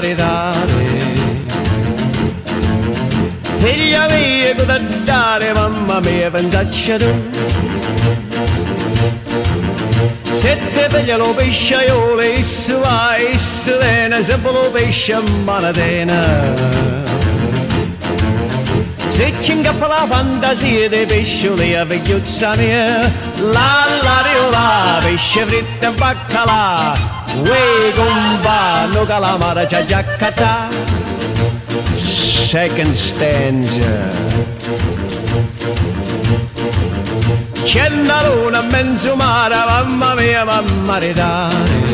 maritare. Figlia mia, cosa dare, mamma mia, pensaccia tu. Se te piglia lo pesciaiolo, isso va, isso viene, sempre lo pesce a manatena. Se ci ingappa la fantasia dei pescioli a vecchiuzza mia, la riola, pesce fritto e baccalà, uè compa, no calamara c'ha già catà. Second stanza. C'è una luna mezzo mare, mamma mia, mamma ridare.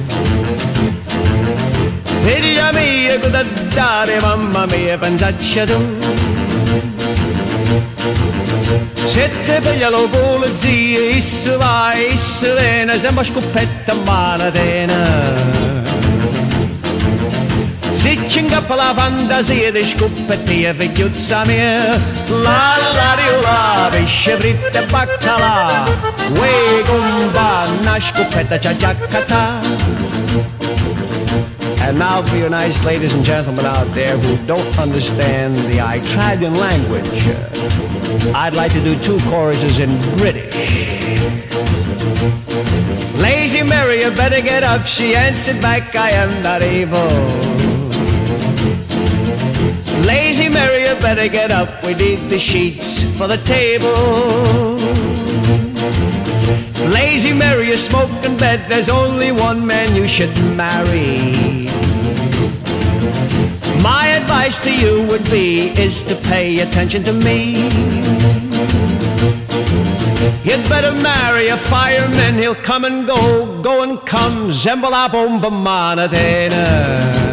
Figlia mia, cosa dare, mamma mia, pensaccia tu. Se te piglia lo polizia, isso va, isso viene, sembra scoppetta a manatena. Se ci ingappa la fantasia di scoppettia, vecchiuzza mia, la riola, pesce fritto e baccalà, uè compa, una scoppetta c'ha già catà. And now for you nice ladies and gentlemen out there who don't understand the Italian language, I'd like to do two choruses in British. Lazy Mary, you better get up, she answered back, I am not able. Lazy Mary, you better get up, we need the sheets for the table. Lazy Mary, you smoke in bed, there's only one man you should marry. My advice to you would be, is to pay attention to me. You'd better marry a fireman, he'll come and go and come, zembola bomba manatena.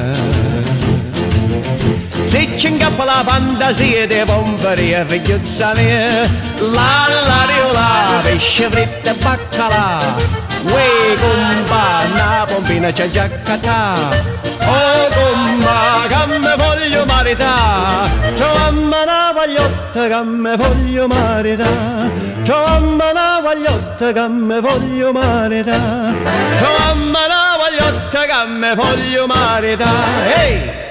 Se ci ingappa la fantasia dei bomberia, vecchiuzza mia, la riola, pesce fritto e baccalà, uè compa, una pompina c'è già catà. Oh compa, che me voglio marità, trovamma una vagliotta che me voglio marità, trovamma una vagliotta che me voglio marità, trovamma una vagliotta che me voglio marità. Ehi!